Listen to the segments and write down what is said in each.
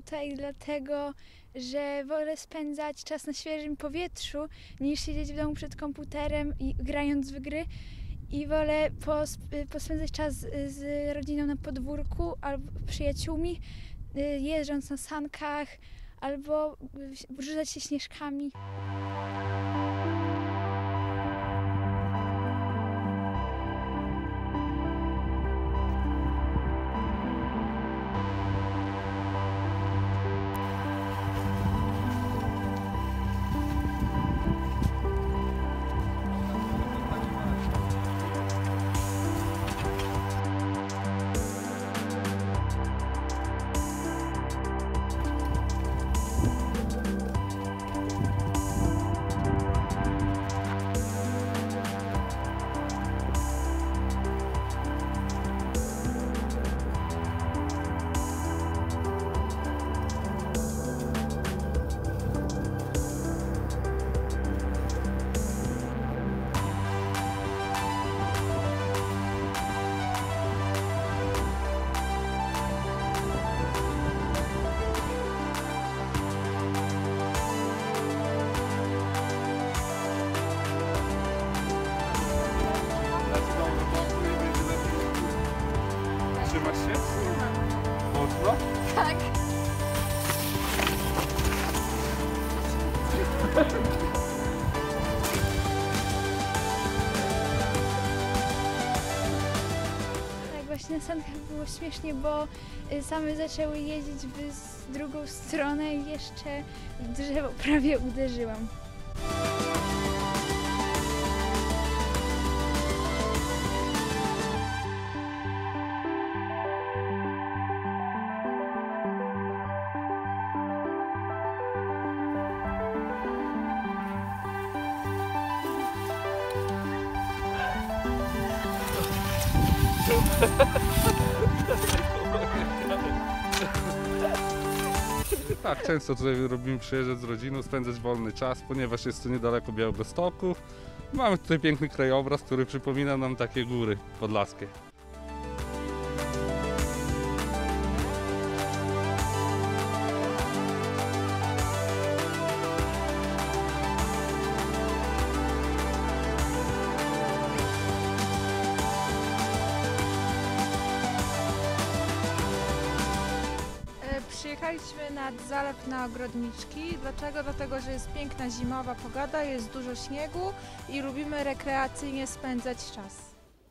tutaj dlatego, że wolę spędzać czas na świeżym powietrzu niż siedzieć w domu przed komputerem i grając w gry. I wolę pospędzać czas z rodziną na podwórku albo przyjaciółmi, jeżdżąc na sankach albo rzucać się śnieżkami. Trzymasz się? Mocno? Tak. Tak, właśnie na sankach było śmiesznie, bo same zaczęły jeździć w drugą stronę i jeszcze w drzewo prawie uderzyłam. Tak, często tutaj robimy przyjeżdżać z rodziną, spędzać wolny czas, ponieważ jest to niedaleko Białegostoku. Mamy tutaj piękny krajobraz, który przypomina nam takie góry podlaskie. Przyjechaliśmy nad zalew na Ogrodniczki. Dlaczego? Dlatego, że jest piękna zimowa pogoda, jest dużo śniegu i lubimy rekreacyjnie spędzać czas.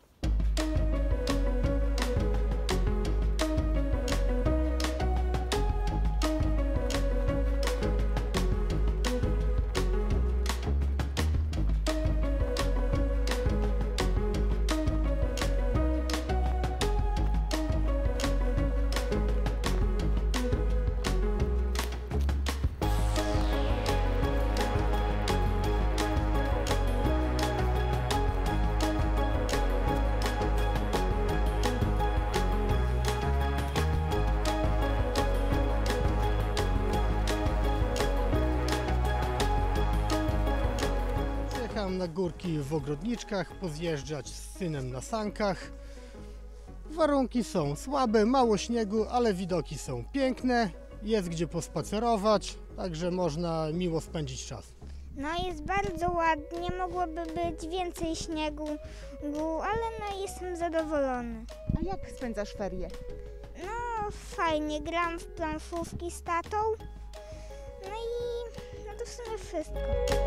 Jechałem na górki w Ogrodniczkach, pozjeżdżać z synem na sankach. Warunki są słabe, mało śniegu, ale widoki są piękne. Jest gdzie pospacerować, także można miło spędzić czas. No jest bardzo ładnie, mogłoby być więcej śniegu, ale no jestem zadowolony. A jak spędzasz ferie? No fajnie, gram w planszówki z tatą, no i no to w sumie wszystko.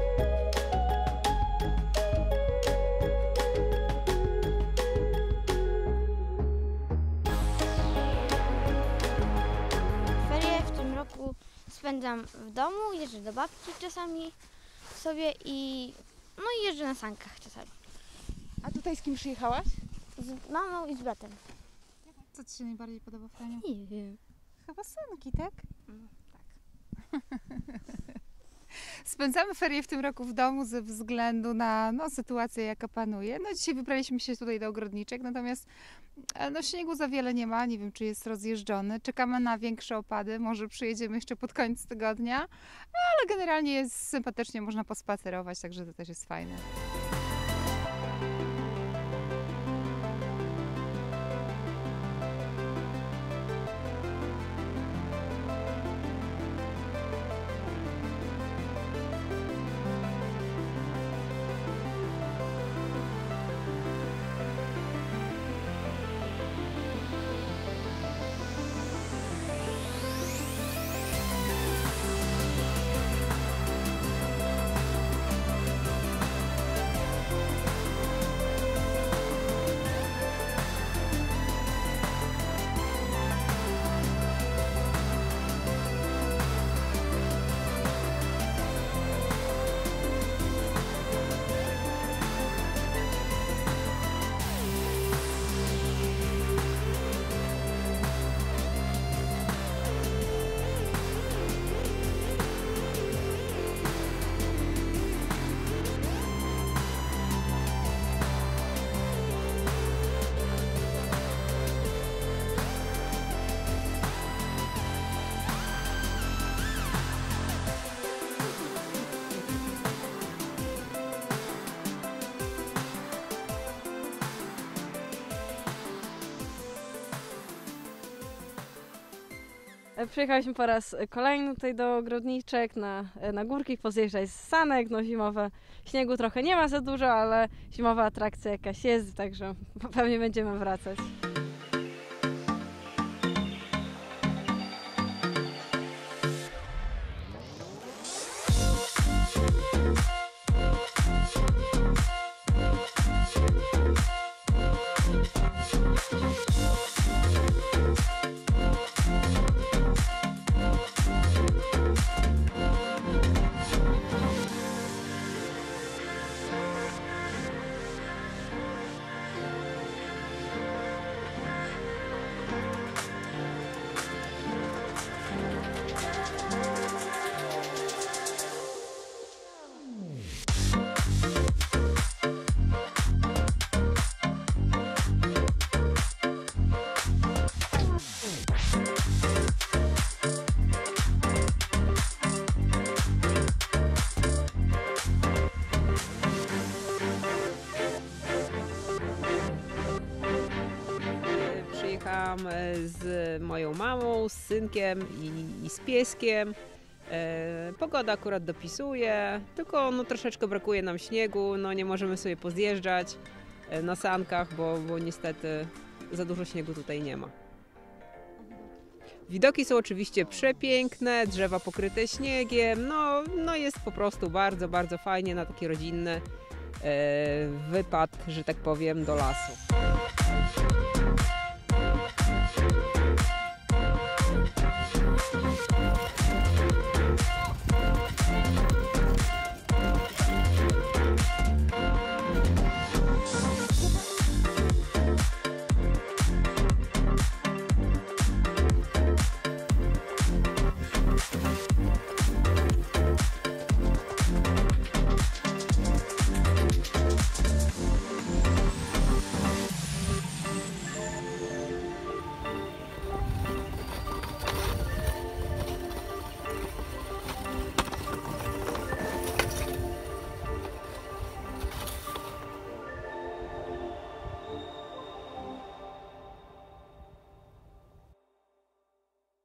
Ferie w tym roku spędzam w domu, jeżdżę do babci czasami sobie i jeżdżę na sankach czasami. A tutaj z kim przyjechałaś? Z mamą i z bratem. Co Ci się najbardziej podoba w Franiu? Nie wiem. Chyba sanki, tak? Tak. Spędzamy ferie w tym roku w domu ze względu na sytuację, jaka panuje. Dzisiaj wybraliśmy się tutaj do Ogrodniczek, natomiast śniegu za wiele nie ma, nie wiem, czy jest rozjeżdżony. Czekamy na większe opady, może przyjedziemy jeszcze pod koniec tygodnia, ale generalnie jest sympatycznie, można pospacerować, także to też jest fajne. Przyjechaliśmy po raz kolejny tutaj do Ogrodniczek na górki, pozjeżdżać z sanek. No zimowe śniegu trochę nie ma za dużo, ale zimowa atrakcja jakaś jest, także pewnie będziemy wracać. Przyjechałam z moją mamą, z synkiem i z pieskiem. Pogoda akurat dopisuje, tylko no, troszeczkę brakuje nam śniegu, no, nie możemy sobie pozjeżdżać na sankach, bo niestety za dużo śniegu tutaj nie ma. Widoki są oczywiście przepiękne, drzewa pokryte śniegiem, no jest po prostu bardzo, bardzo fajnie na taki rodzinny wypad, że tak powiem, do lasu.